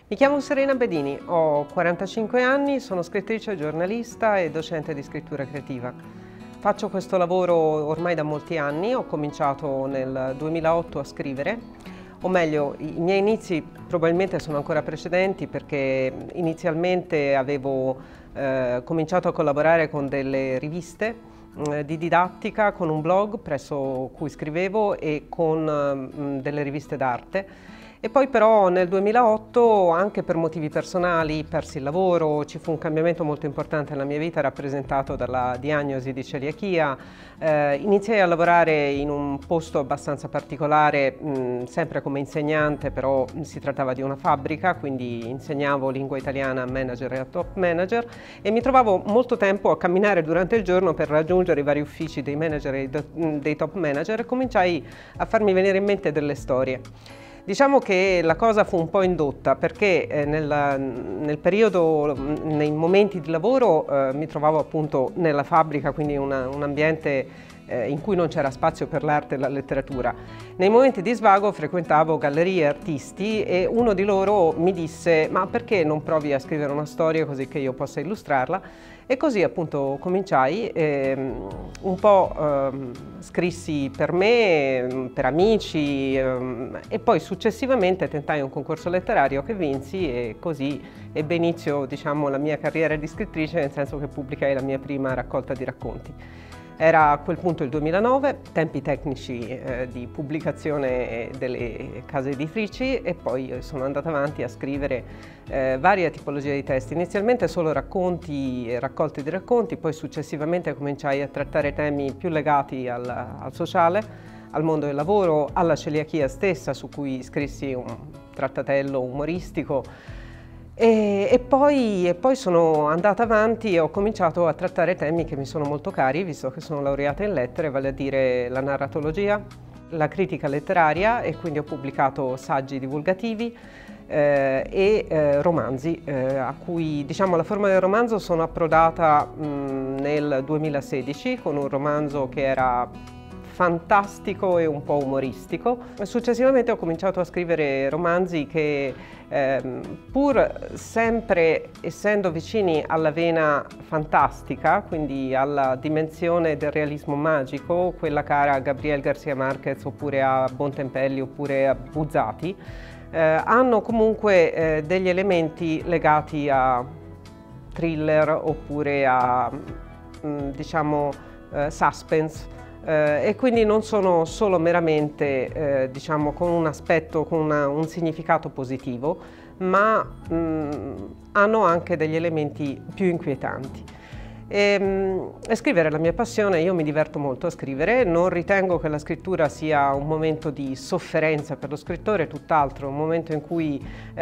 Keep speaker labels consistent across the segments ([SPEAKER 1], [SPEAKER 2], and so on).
[SPEAKER 1] Mi chiamo Serena Bedini, ho 45 anni, sono scrittrice, giornalista e docente di scrittura creativa. Faccio questo lavoro ormai da molti anni, ho cominciato nel 2008 a scrivere, o meglio, i miei inizi probabilmente sono ancora precedenti perché inizialmente avevo cominciato a collaborare con delle riviste di didattica, con un blog presso cui scrivevo e con delle riviste d'arte. E poi però nel 2008, anche per motivi personali, persi il lavoro, ci fu un cambiamento molto importante nella mia vita rappresentato dalla diagnosi di celiachia. Iniziai a lavorare in un posto abbastanza particolare, sempre come insegnante, però si trattava di una fabbrica, quindi insegnavo lingua italiana a manager e a top manager e mi trovavo molto tempo a camminare durante il giorno per raggiungere i vari uffici dei manager e dei top manager e cominciai a farmi venire in mente delle storie. Diciamo che la cosa fu un po' indotta perché nel periodo, nei momenti di lavoro mi trovavo appunto nella fabbrica, quindi un ambiente in cui non c'era spazio per l'arte e la letteratura. Nei momenti di svago frequentavo gallerie e artisti e uno di loro mi disse: ma perché non provi a scrivere una storia così che io possa illustrarla? E così appunto cominciai, un po' scrissi per me, per amici e poi successivamente tentai un concorso letterario che vinsi e così ebbe inizio, diciamo, la mia carriera di scrittrice, nel senso che pubblicai la mia prima raccolta di racconti. Era a quel punto il 2009, tempi tecnici di pubblicazione delle case editrici e poi sono andata avanti a scrivere varie tipologie di testi, inizialmente solo racconti e raccolte di racconti, poi successivamente cominciai a trattare temi più legati al sociale, al mondo del lavoro, alla celiachia stessa, su cui scrissi un trattatello umoristico. E poi sono andata avanti e ho cominciato a trattare temi che mi sono molto cari, visto che sono laureata in lettere, vale a dire la narratologia, la critica letteraria, e quindi ho pubblicato saggi divulgativi e romanzi, a cui, diciamo, la forma del romanzo sono approdata nel 2016 con un romanzo che era fantastico e un po' umoristico. Successivamente ho cominciato a scrivere romanzi che, pur sempre essendo vicini alla vena fantastica, quindi alla dimensione del realismo magico, quella cara a Gabriel García Márquez oppure a Bontempelli oppure a Buzzati, hanno comunque degli elementi legati a thriller oppure a, diciamo, suspense. E quindi non sono solo meramente diciamo, con un aspetto, con un significato positivo, ma hanno anche degli elementi più inquietanti. Scrivere è la mia passione, io mi diverto molto a scrivere, non ritengo che la scrittura sia un momento di sofferenza per lo scrittore, tutt'altro, un momento in cui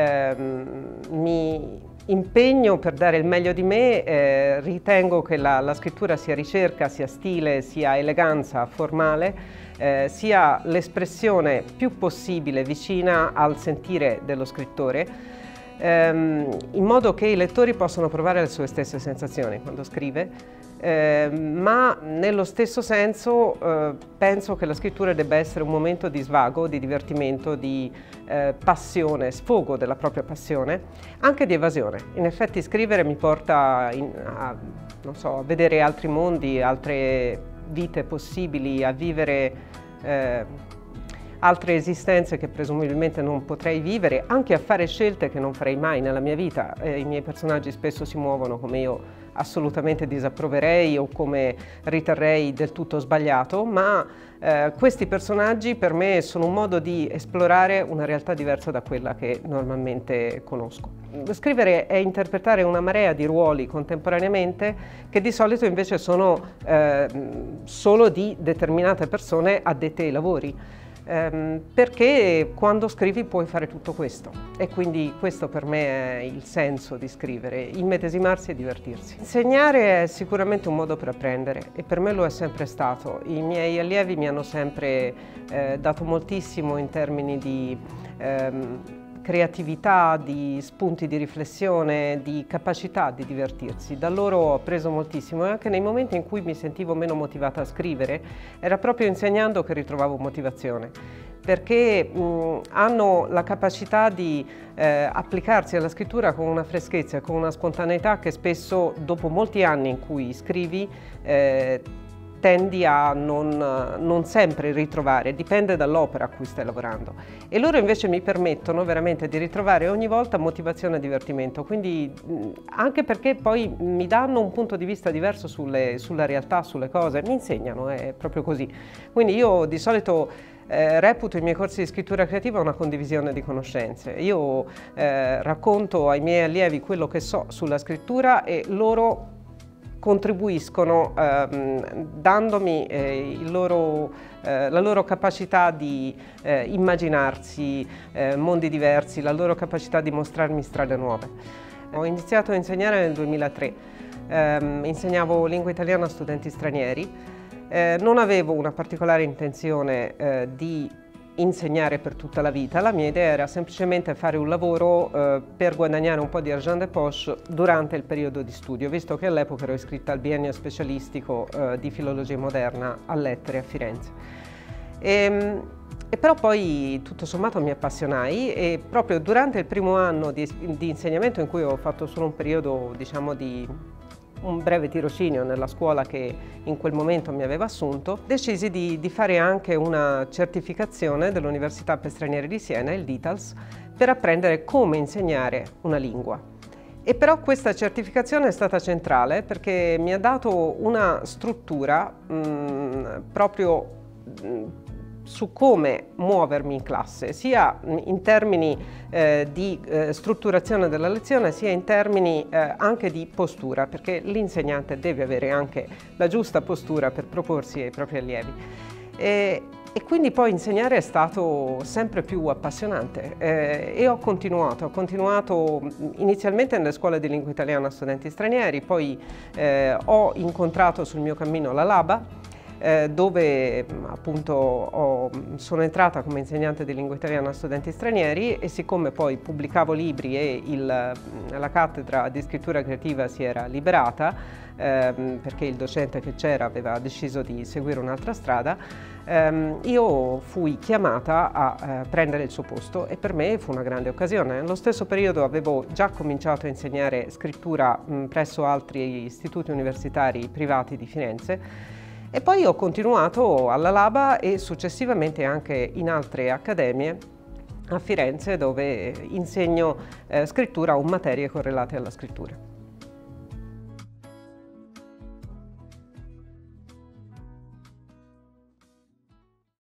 [SPEAKER 1] mi impegno per dare il meglio di me, ritengo che la scrittura sia ricerca, sia stile, sia eleganza formale, sia l'espressione più possibile vicina al sentire dello scrittore, in modo che i lettori possano provare le sue stesse sensazioni quando scrive, ma nello stesso senso penso che la scrittura debba essere un momento di svago, di divertimento, di passione, sfogo della propria passione, anche di evasione. In effetti scrivere mi porta non so, a vedere altri mondi, altre vite possibili, a vivere altre esistenze che presumibilmente non potrei vivere, anche a fare scelte che non farei mai nella mia vita. I miei personaggi spesso si muovono come io assolutamente disapproverei o come riterrei del tutto sbagliato, ma questi personaggi per me sono un modo di esplorare una realtà diversa da quella che normalmente conosco. Scrivere è interpretare una marea di ruoli contemporaneamente che di solito invece sono solo di determinate persone addette ai lavori. Perché quando scrivi puoi fare tutto questo e quindi questo per me è il senso di scrivere, immedesimarsi e divertirsi. Insegnare è sicuramente un modo per apprendere e per me lo è sempre stato. I miei allievi mi hanno sempre dato moltissimo in termini di creatività, di spunti di riflessione, di capacità di divertirsi. Da loro ho appreso moltissimo e anche nei momenti in cui mi sentivo meno motivata a scrivere, era proprio insegnando che ritrovavo motivazione, perché hanno la capacità di applicarsi alla scrittura con una freschezza e con una spontaneità che spesso, dopo molti anni in cui scrivi, tendi a non sempre ritrovare, dipende dall'opera a cui stai lavorando. E loro invece mi permettono veramente di ritrovare ogni volta motivazione e divertimento, quindi anche perché poi mi danno un punto di vista diverso sulla realtà, sulle cose, mi insegnano, è proprio così. Quindi io di solito reputo i miei corsi di scrittura creativa una condivisione di conoscenze. Io racconto ai miei allievi quello che so sulla scrittura e loro contribuiscono dandomi la loro capacità di immaginarsi mondi diversi, la loro capacità di mostrarmi strade nuove. Ho iniziato a insegnare nel 2003, insegnavo lingua italiana a studenti stranieri, non avevo una particolare intenzione di insegnare per tutta la vita, la mia idea era semplicemente fare un lavoro per guadagnare un po' di argent de poche durante il periodo di studio, visto che all'epoca ero iscritta al biennio specialistico di filologia moderna a Lettere a Firenze. E però poi tutto sommato mi appassionai e proprio durante il primo anno di insegnamento, in cui ho fatto solo un periodo, diciamo, di un breve tirocinio nella scuola che in quel momento mi aveva assunto, decisi di fare anche una certificazione dell'Università per Stranieri di Siena, il DITALS, per apprendere come insegnare una lingua. E però questa certificazione è stata centrale perché mi ha dato una struttura proprio su come muovermi in classe, sia in termini di strutturazione della lezione, sia in termini anche di postura, perché l'insegnante deve avere anche la giusta postura per proporsi ai propri allievi. E quindi poi insegnare è stato sempre più appassionante e ho continuato inizialmente nelle scuole di lingua italiana a studenti stranieri, poi ho incontrato sul mio cammino la Laba, dove appunto sono entrata come insegnante di lingua italiana a studenti stranieri e siccome poi pubblicavo libri e la cattedra di scrittura creativa si era liberata perché il docente che c'era aveva deciso di seguire un'altra strada, io fui chiamata a prendere il suo posto e per me fu una grande occasione. Nello stesso periodo avevo già cominciato a insegnare scrittura presso altri istituti universitari privati di Firenze. E poi ho continuato alla Laba e successivamente anche in altre accademie a Firenze dove insegno scrittura o materie correlate alla scrittura.